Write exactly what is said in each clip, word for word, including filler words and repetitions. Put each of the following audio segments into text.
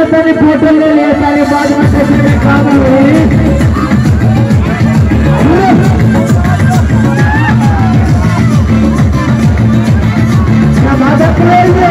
सारी फोटो ले लिए सारी बाद में कैसे में काम हुई क्या बात करेंगे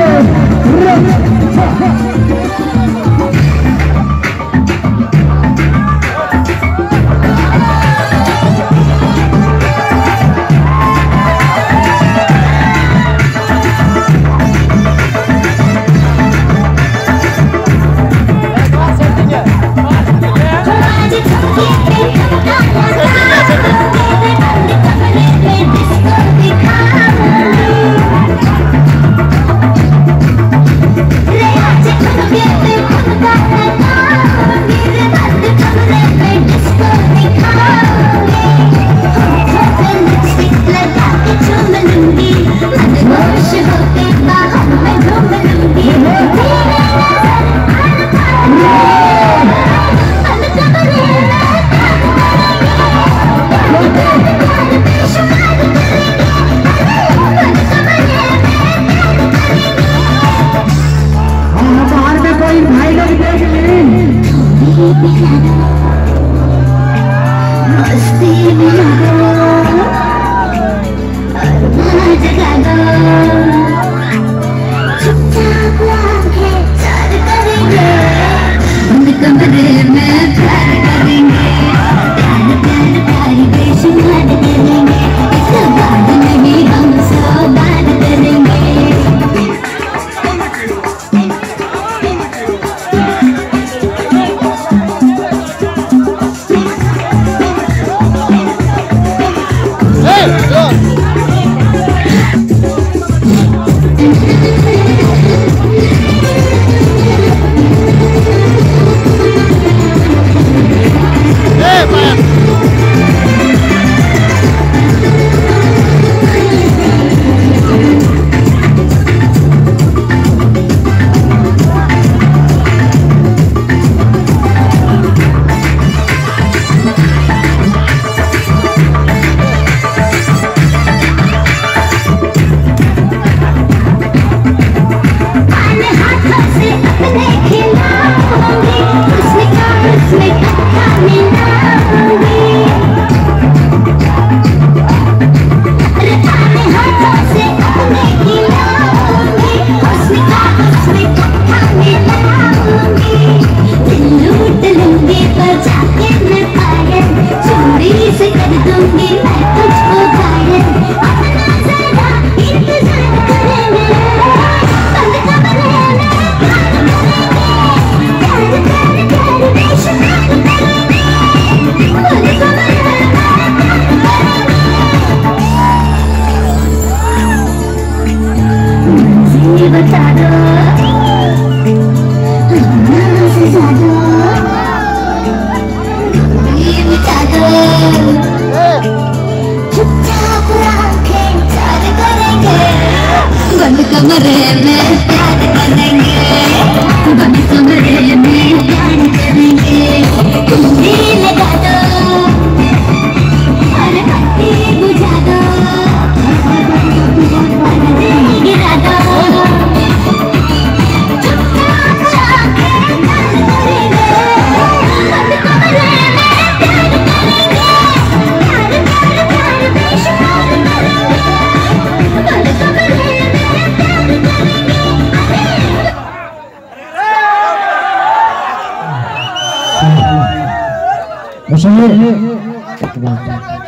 कमरे में प्यार करेंगे, बंद कमरे में प्यार करेंगे। कुंडी लगा दो, अरे बत्ती बुझा दो, पर्दे गिरा दो, चुपचाप आके प्यार करेंगे, बंद कमरे में प्यार करेंगे। प्यार प्यार प्यार बेशुमार करेंगे, बंद कमरे Maksudnya